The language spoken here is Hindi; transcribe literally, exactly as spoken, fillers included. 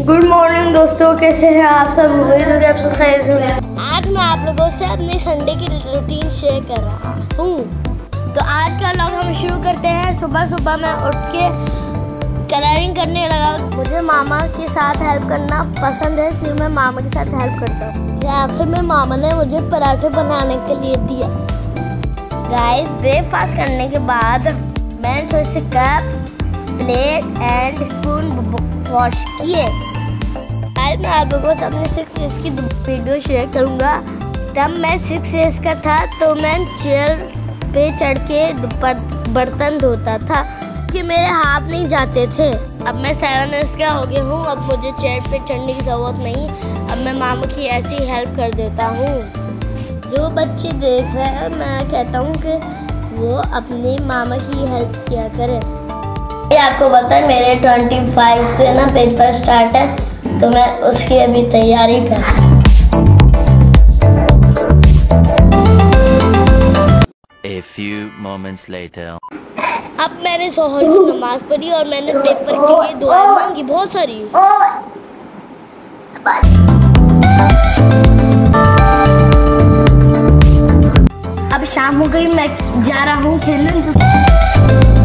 गुड मॉर्निंग दोस्तों, कैसे हैं आप सब? उम्मीद है कि आप सब खैर से होंगे। आज मैं आप लोगों से अपनी संडे की रूटीन शेयर कर रहा हूँ। तो आज का व्लॉग हम शुरू करते हैं। सुबह सुबह मैं उठ के कलरिंग करने लगा। मुझे मामा के साथ हेल्प करना पसंद है, इसलिए मैं मामा के साथ हेल्प करता हूँ। आखिर में मामा ने मुझे पराठे बनाने के लिए दिया। गाइस, ब्रेकफास्ट करने के बाद मैंने थोड़े से cup, plate and spoon wash किए। आज मैं आप लोगों से अपने सिक्स ईयर्स की वीडियो शेयर करूंगा। तब मैं सिक्स ईयर्स का था तो मैं चेयर पे चढ़ के बर्तन धोता था कि मेरे हाथ नहीं जाते थे। अब मैं सेवन ईयर्स का हो गया हूँ। अब मुझे चेयर पे चढ़ने की ज़रूरत नहीं। अब मैं मामा की ऐसी हेल्प कर देता हूँ। जो बच्चे देख रहे हैं, मैं कहता हूँ कि वो अपनी मामा की हेल्प किया करें। ये आपको पता है मेरे पच्चीस से ना पेपर स्टार्ट है, तो मैं उसकी अभी तैयारी कर रहा हूँ। A few moments later. अब मैंने सोहर की नमाज पढ़ी और मैंने पेपर के लिए दुआ मांगी बहुत सारी। अब शाम हो गई, मैं जा रहा हूँ खेलने।